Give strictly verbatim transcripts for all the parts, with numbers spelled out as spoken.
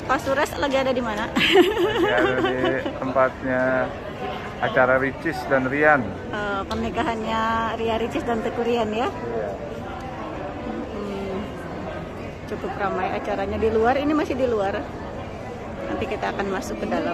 Pak Sures lagi ada di mana? Lagi ada di tempatnya acara Ricis dan Rian. Uh, pernikahannya Ria Ricis dan Teguh Rian ya? Iya. Hmm, cukup ramai acaranya di luar. Ini masih di luar. Nanti kita akan masuk ke dalam.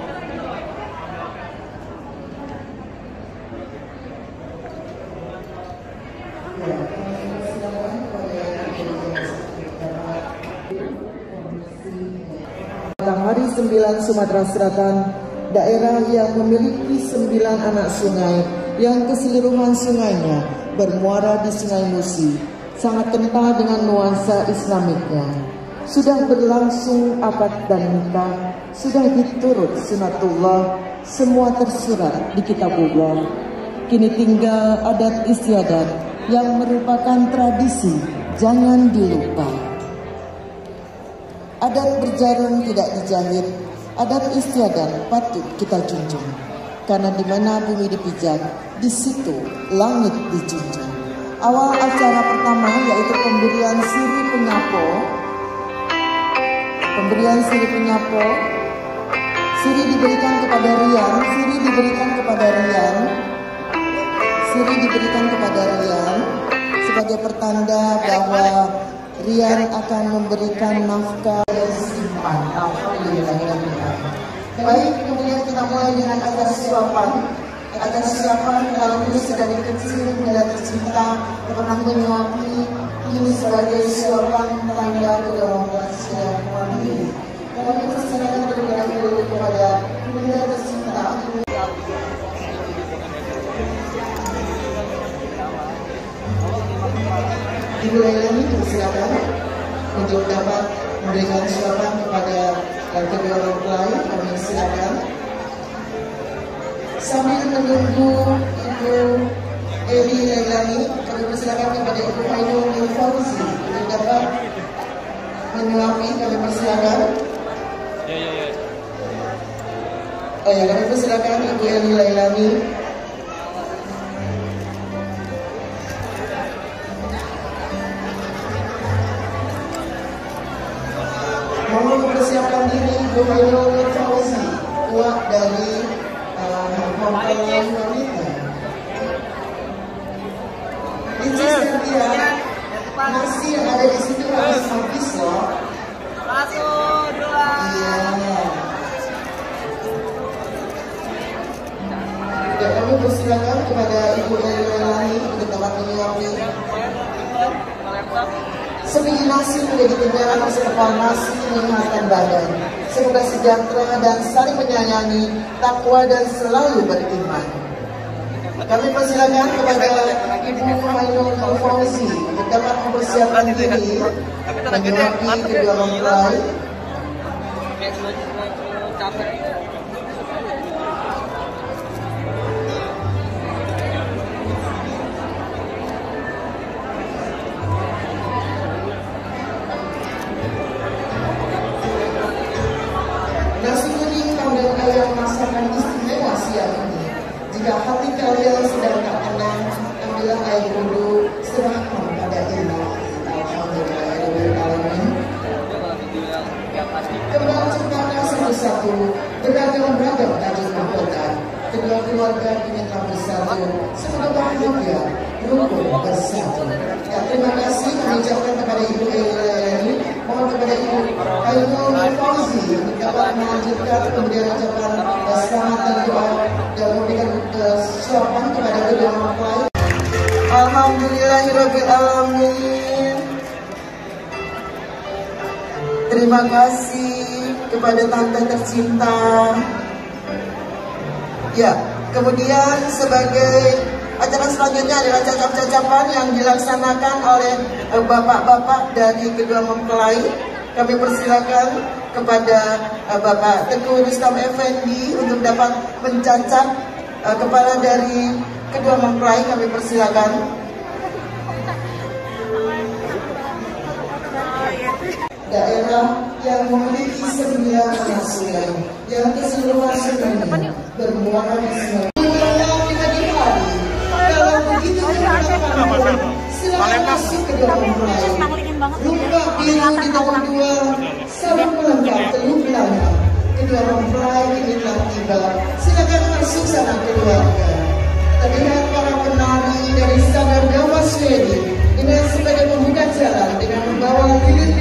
Hari sembilan Sumatera Selatan, daerah yang memiliki sembilan anak sungai yang keseluruhan sungainya bermuara di Sungai Musi, sangat kental dengan nuansa Islamiknya. Sudah berlangsung akad dan nikah, sudah diturut sunatullah, semua tersurat di kitabullah. Kini tinggal adat istiadat yang merupakan tradisi, jangan dilupa. Adat berjarum tidak dijahit, adat istiadat patut kita junjung. Karena di mana bumi dipijak, di situ langit dijunjung. Awal acara pertama yaitu pemberian siri penyapo. Pemberian siri penyapo. Siri diberikan kepada Rian, siri diberikan kepada Rian. Siri diberikan kepada Rian sebagai pertanda bahwa Rian akan memberikan nafkah dan simpan. Alhamdulillah. Baik, kemudian kita mulai dengan adat suapan. Adat suapan kalau dulu sedari kecil bila tercinta pernah menyuapi, ini sebagai suapan tanda kedua siap mandiri. Kalau kita serahkan terlebih dahulu kepada bila tercinta. Ibu Lailani persilakan untuk dapat memberikan suapan kepada kedua mempelai. Kami silakan. Sambil menunggu Ibu Eri Lailani, kami persilakan kepada Ibu Ainul Fauzi untuk dapat menyuapi. Kami persilakan. Ya ya ya. Oh ya, kami persilakan Ibu Eri Lailani. Mohon mempersiapkan diri Ibu Ainul Fauzi, tua dari mempelai wanita. Ricis dan Rian, nasi yang ada di situ harus habis loh. Satu, dua. Iya. Ya, kami persilakan kepada Ibu Lailani untuk dapat menyuapi. Seminggu nasi menjadi kenyang, sekepal nasi menyehatkan badan. Semoga sejahtera dan saling menyayangi, takwa dan selalu beriman. Kami persilakan kepada Ibu Ainul Fauzi untuk dapat mempersiapkan diri menyuapi kedua mempelai. Nasi kuning dan ayam masakan istimewa siang ini. Jika hati kalian sedang tak tenang, ambillah air wudhu, serahkan pada Allah. Alhamdulillahirobbilalamin. Kembang cempaka satu-satu, beragam-ragam tajuk mahkota. Kedua keluarga ingin bersatu, semoga bahagia, rukun bersatu. Ya, terima kasih kami ucapkan kepada Ibu Lailani. Mohon kepada Ibu Ainul Fauzi untuk dapat melanjutkan kemudian ucapan selamat dan doa dan memberikan suapan kepada kedua mempelai. Alhamdulillahirabbil alamin. Terima kasih kepada tante tercinta. Ya, kemudian sebagai acara selanjutnya adalah cacap-cacapan yang dilaksanakan oleh bapak-bapak dari kedua mempelai. Kami persilakan kepada Bapak Teguh Rustam Effendi untuk dapat mencacap kepala dari kedua mempelai. Kami persilakan. Daerah yang memiliki sembilan anak sungai yang keseluruhan sungainya bermuara di sungai. Selamat masuk kedua mempelai. Luka biru di tahun dua, saling melengkapi. Teluk Blangah. Kedua mempelai kini telah tiba. Silakan masuk sana keluarga. Terlihat para penari dari Sanggar Damas Wedding dengan sebagai pembuka jalan dengan membawa lilin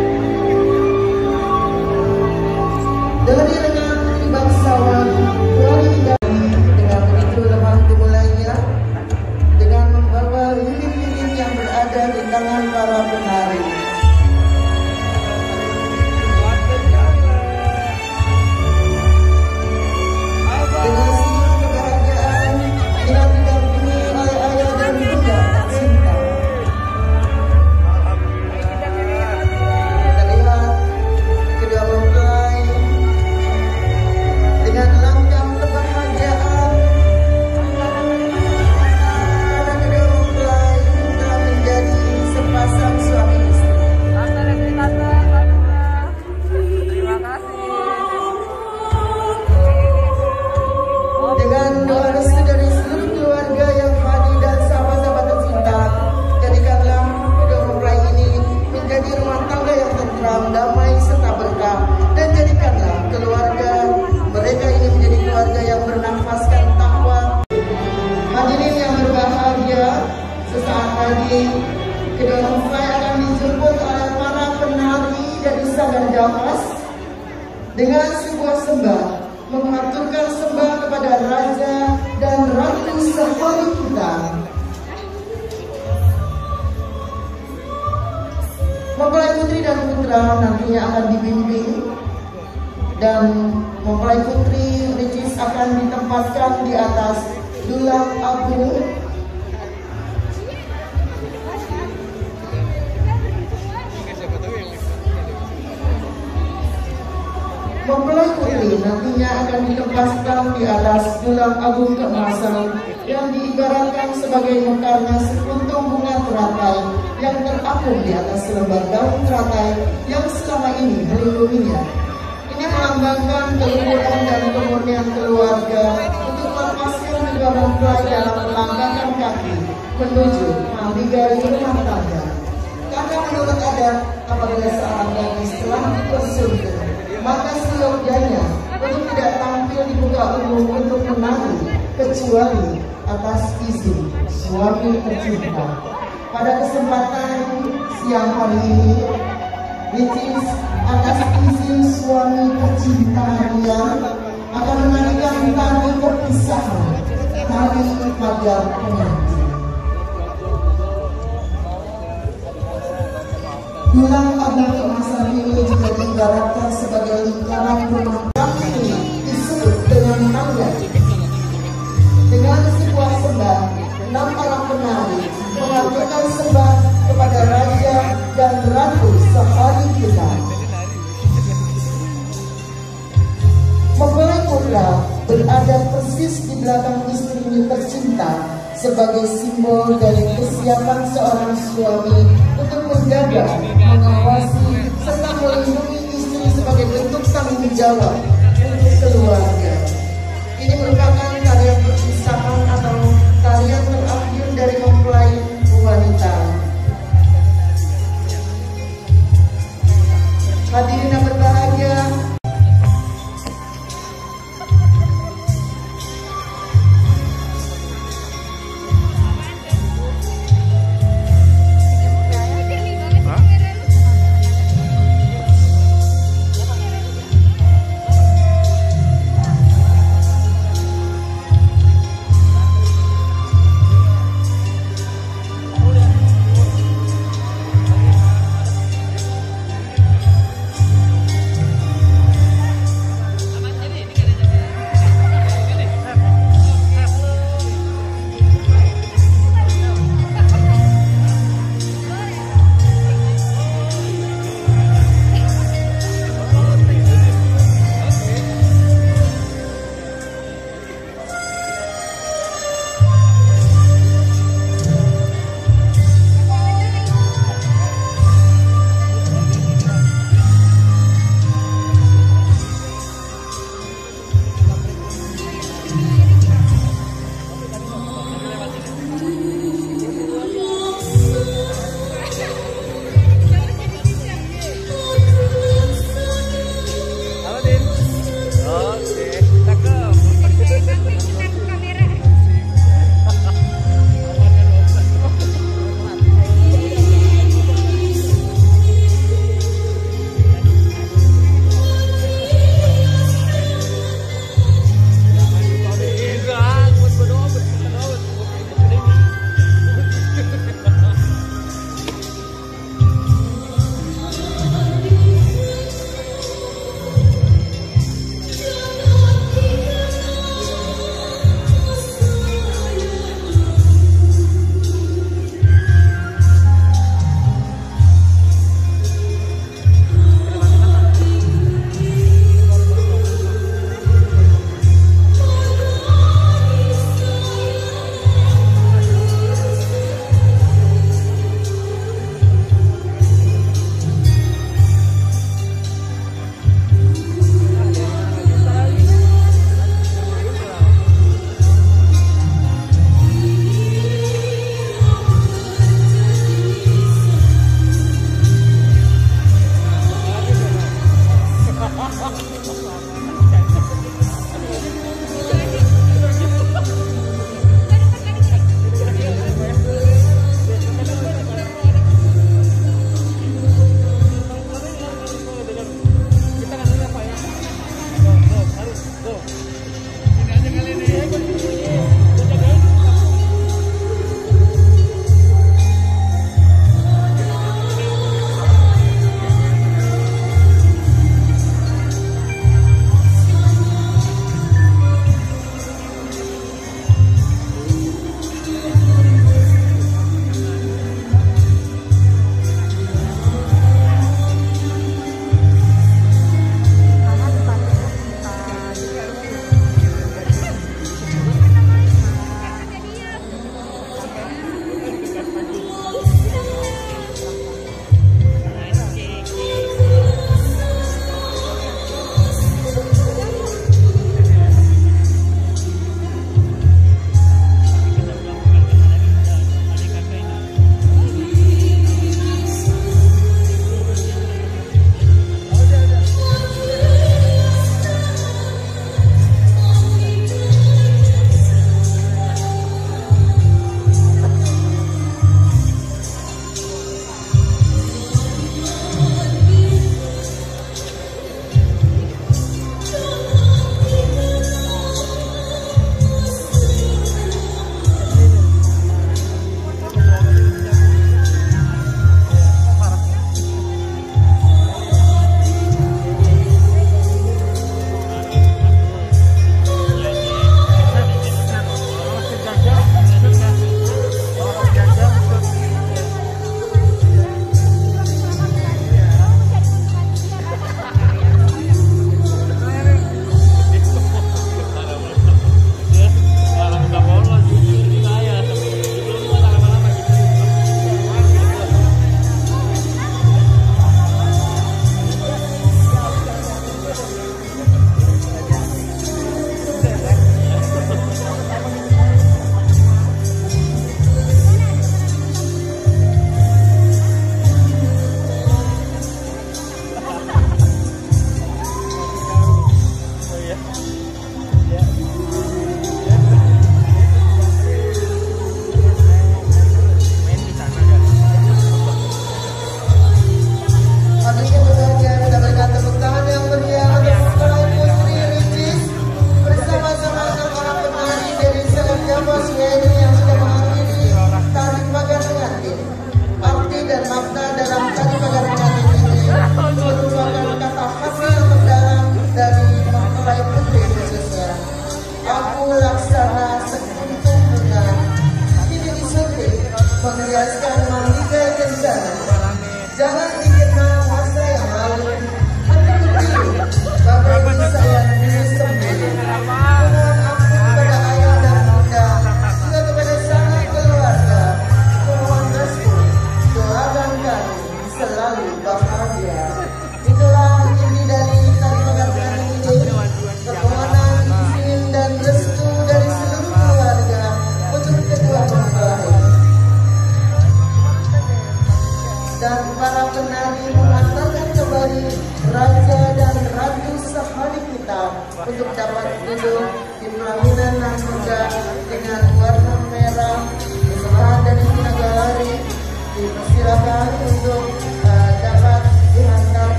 dari rekan putri bangsawan Wali Dani. Dengan begitu lepas dimulainya dengan membawa lilin-lilin yang berada di tangan para penari. Dengan senyum kebahagiaan dengan didampingi oleh ayah dan bunda tercinta. Terlihat kedua mempelai dengan langkah kebahagiaan karena kedua mempelai telah menjadi sepasang suami istri. Terima kasih. Dengan doa restu dari seluruh keluarga yang hadir dan sahabat-sahabat tercinta, jadikanlah kedua mempelai ini menjadi rumah tangga yang tentram, damai serta berkah, dan jadikanlah keluarga mereka ini menjadi keluarga yang bernafaskan takwa. Hadirin yang berbahagia, sesaat lagi kedua mempelai akan dijemput oleh para penari dari Sanggar Damas dengan sebuah sembah, mengaturkan sembah kepada Raja dan Ratu sehari kita. Mempelai putri dan putra nantinya akan dibimbing dan mempelai putri Ricis akan ditempatkan di atas dulang agung. Mempelai putri nantinya akan ditempatkan di atas dulang agung keemasan yang diibaratkan sebagai mekarnya sekuntum bunga teratai yang terapung di atas selembar daun teratai yang selama ini melindunginya. Ini melambangkan keluhuran dan kemurnian keluarga untuk melepaskan kedua mempelai dalam melangkahkan kaki menuju navigasi rumah tangga. Karena menurut adat, apabila seorang gadis telah dipersunting, maka seyogyanya untuk tidak tampil di muka umum untuk menari kecuali atas izin suami tercinta. Pada kesempatan siang hari ini, Ricis atas izin suami tercinta Rian akan menarikan tari perpisahan, tari pagar pengantin. Dulang agung keemasan ini juga diibaratkan sebagai lingkaran rumah tangga ini disebut dengan tangga. Dengan sebuah sembah, enam orang penari mengaturkan sembah kepada Raja dan Ratu sehari kita. Mempelai putra berada persis di belakang istrinya tercinta sebagai simbol dari kesiapan seorang suami untuk menjaga, mengawasi, serta melindungi istri sebagai bentuk tanggung jawab untuk keluarga. Ini merupakan karya perpisahan atau karya terakhir dari mempelai wanita. Hadirin yang berbahagia,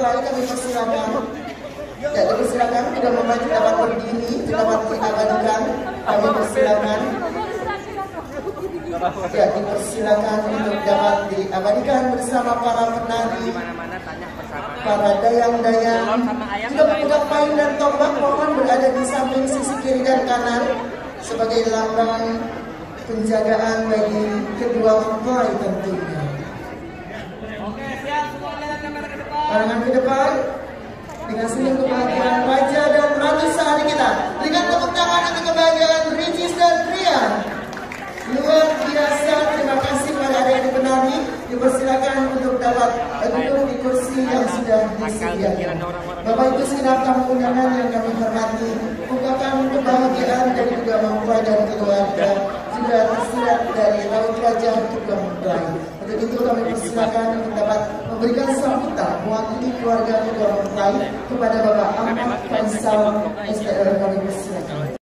mempelai kami persilakan. Ya, dipersilakan tidak mempelai dapat berdiri, dapat diabadikan. Kami persilakan. Ya, dipersilakan untuk dapat diabadikan bersama para penari, para dayang-dayang. Jika pemegang payung dan tombak mohon berada di samping sisi kiri dan kanan sebagai lambang penjagaan bagi kedua mempelai tentunya. Oke, siap. Semua lihat kamera ke depan. Pandangan ke depan dengan senyum kebahagiaan raja dan ratu sehari kita. Berikan tepuk tangan untuk kebahagiaan Ricis dan Rian. Luar biasa, terima kasih pada adik-adik penari. Dipersilakan untuk dapat duduk di kursi yang sudah disediakan. Bapak Ibu segenap tamu undangan yang kami hormati, bukakan kebahagiaan dari kedua mempelai dan keluarga juga tersirat dari raut wajah kedua mempelai. Untuk itu kami persilakan untuk dapat memberikan sambutan mewakili keluarga kedua mempelai kepada Bapak Ahmad Faisal S D R. Kami persilakan.